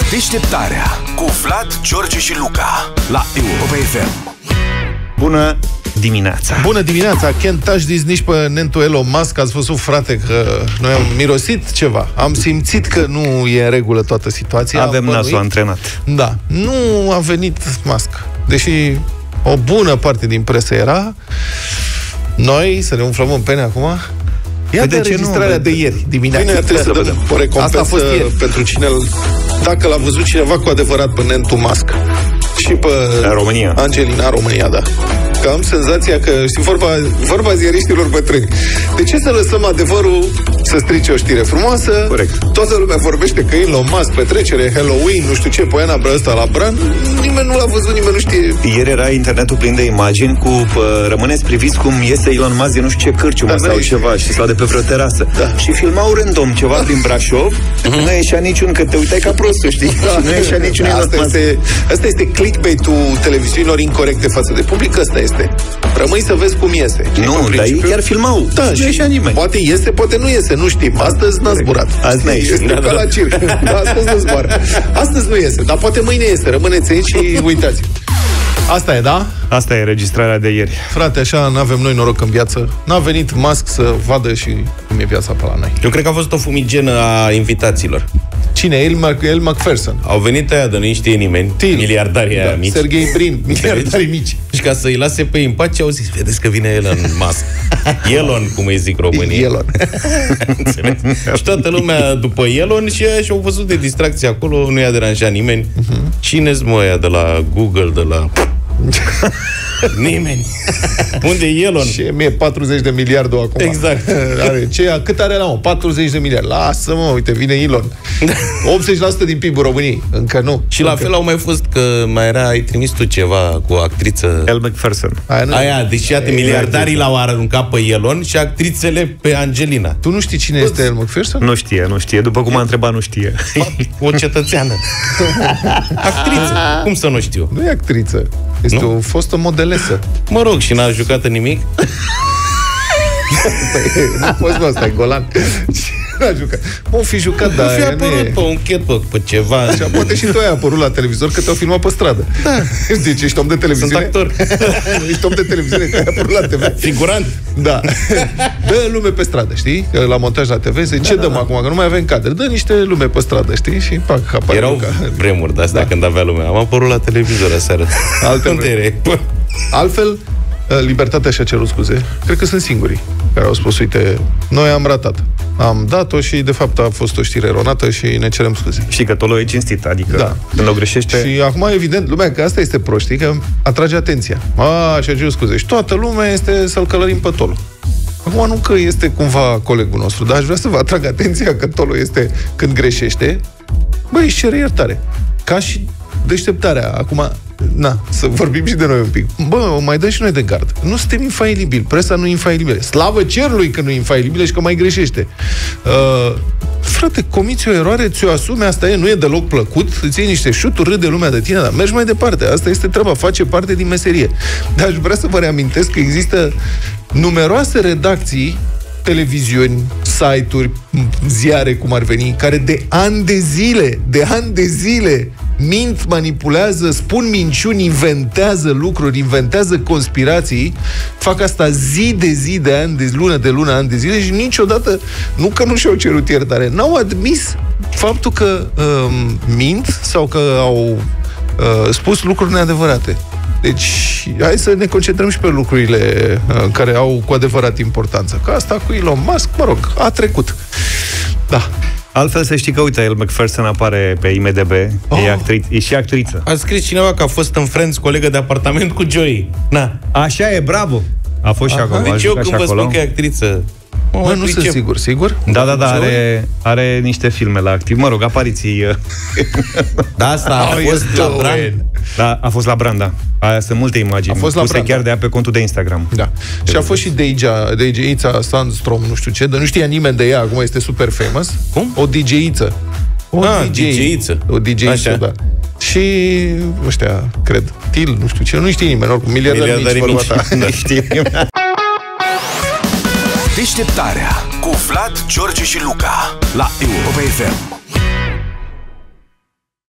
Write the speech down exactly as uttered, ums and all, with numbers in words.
Deșteptarea cu Vlad, George și Luca la Europa F M. Bună dimineața! Bună dimineața! Can't touch this nici pe nentul Elon Musk. Ați văzut, frate, că noi am mirosit ceva. Am simțit că nu e în regulă toată situația. Avem nasul antrenat. Da. Nu a venit Musk. Deși o bună parte din presă era. Noi să ne umflăm în pene acum. Ia de înregistrarea de ieri dimineața. Bine, trebuie să dăm o recompensă pentru cine, dacă l-a văzut cineva cu adevărat pe nentul Musk. Și pe România. Angelina, România, da. Că am senzația că, știi, vorba, vorba ziariștilor bătrâni. De ce să lăsăm adevărul să strice o știre frumoasă? Corect. Toată lumea vorbește că Elon Musk, petrecere, Halloween, nu știu ce, poiana bre ăsta la Bran. Nimeni nu l-a văzut, nimeni nu știe. Ieri era internetul plin de imagini cu pă, rămâneți priviți cum iese Elon Musk din nu știu ce cârciumă sau ești... ceva și sau de pe vreo terasă. Da. Și filmau random ceva prin Brașov. Uh-huh. Nu ieșea niciun, că te uitai ca prostul, știi? Da. Și nu ieșea niciun Elon asta Musk. este, asta este clickbait-ul televiziunilor incorrecte față de public, ăsta este. Rămâi să vezi cum iese. Nu, dar ei chiar filmau. Da, și nu ieșea nimeni. Poate iese, poate nu iese, nu știm. Astăzi n-a zburat. Azi n-a ieșit. Este Da, ca da. la circ. Da, astăzi nu zboară. Astăzi nu iese, dar poate mâine iese. Rămâneți aici și uitați. Asta e, da? Asta e registrarea de ieri. Frate, așa n-avem noi noroc în viață. N-a venit Musk să vadă și cum e viața pe la noi. Eu cred că a fost o fumigenă a invitaților. Cine? El, Mac- El McPherson. Au venit aia de nu știe nimeni, Til. miliardarii aia Da. mici. Sergei Brin, miliardarii mici. Și ca să-i lase pe ei în pace, au zis, vedeți că vine Elon Musk. Elon, cum îi zic românii. Elon. Și toată lumea după Elon și aia și-au văzut de distracție acolo, nu i-a deranjat nimeni. Uh-huh. Cine-s mă aia de la Google, de la... Nimeni. Unde e Elon? Și mie patruzeci de miliarde acum. Exact. Are, ce, cât are la mă? patruzeci de miliarde. Lasă-mă, uite, vine Elon. optzeci la sută din P I B-ul României. Încă nu. Și la Încă. fel au mai fost că mai era, ai trimis tu ceva cu o actriță. El McPherson. Aia, nu. Aia, deci iată, miliardarii l-au aruncat pe Elon și actrițele pe Angelina. Tu nu știi cine este El McPherson? Nu știe, nu știe. După cum a întrebat, nu știe. O cetățeană. Actriță. Cum să nu știu? Nu e actriță. Este Nu? o fostă modelesă. Mă rog, și n-a jucat în nimic? Nu poți, mă, ăsta e golan. N-a jucat. Mă, o fi jucat, Nu dar fi aia nu apărut e... pe un catwalk, pe ceva. Așa, poate și tu ai apărut la televizor că te-au filmat pe stradă. Da. Deci ești om de televiziune. Sunt actor. Ești om de televiziune că ai apărut la T V. Figurant. Da. Dă lume pe stradă, știi? Că la montaj la T V zice, ce da, dăm da. acum? Că nu mai avem cadre. Dă niște lume pe stradă, știi? Și pac, apare. Erau Luca. vremuri de-astea, Da. când avea lumea. Am apărut la televizor aseară. Alte Unde vremuri. erai? Altfel, Libertatea și-a cerut scuze. Cred că sunt singurii care au spus, uite, noi am ratat. Am dat-o și, de fapt, a fost o știre eronată și ne cerem scuze. Și că tolul e cinstit, adică Da. când o greșește... Și acum, evident, lumea, că asta este proștii, că atrage atenția. A, și-a cerut scuze. Și toată lumea este să-l călărim pe Tolu. Acum nu că este cumva colegul nostru, dar aș vrea să vă atrag atenția că Tolu este, când greșește, băi, își cere iertare. Ca și Deșteptarea. Acum, na, să vorbim și de noi un pic. Bă, mai dăm și noi de gard. Nu suntem infailibili. Presa nu e infailibilă. Slavă cerului că nu e infailibilă și că mai greșește. Uh, frate, comiți o eroare, ți-o asumi, asta e, nu e deloc plăcut, îți iei niște șuturi, râde lumea de tine, dar mergi mai departe. Asta este treaba, face parte din meserie. Dar aș vrea să vă reamintesc că există numeroase redacții, televiziuni, site-uri, ziare, cum ar veni, care de ani de zile, de ani de zile mint, manipulează, spun minciuni, inventează lucruri, inventează conspirații, fac asta zi de zi, de ani, de lună de lună, ani de zile și niciodată, nu că nu și-au cerut iertare, n-au admis faptul că um, mint sau că au uh, spus lucruri neadevărate. Deci, hai să ne concentrăm și pe lucrurile uh, care au cu adevărat importanță. Că asta cu Elon Musk, mă rog, a trecut. Da. Altfel să știi că, uite, El McPherson apare pe I M D B, oh. e, actri- e și actriță. A scris cineva că a fost în Friends colegă de apartament cu Joey. Na. Așa e, bravo! A fost și Aha. acolo. Deci eu când vă spun că e actriță... Mă, nu sunt sigur, sigur? Da, da, da, are, are niște filme la activ. Mă rog, apariții. Da, asta a Oh, fost la Bran. Da, a fost la Branda. Aia sunt multe imagini. A fost la puse Branda. chiar de ea pe contul de Instagram. Da. Și a fost și Deja, D J-ița Sandstrom, nu știu ce, dar nu știa nimeni de ea, acum este super famous. Cum? O D J-iță. O Ah, D J. D J-iță. O D J-iță, Așa. da. Și ăștia, cred, Til, nu știu ce, nu știe nimeni, oricum, miliardari mici, Miliardarii vorba ta. mici. Nu știu. Deșteptarea cu Vlad, George și Luca la Europa F M.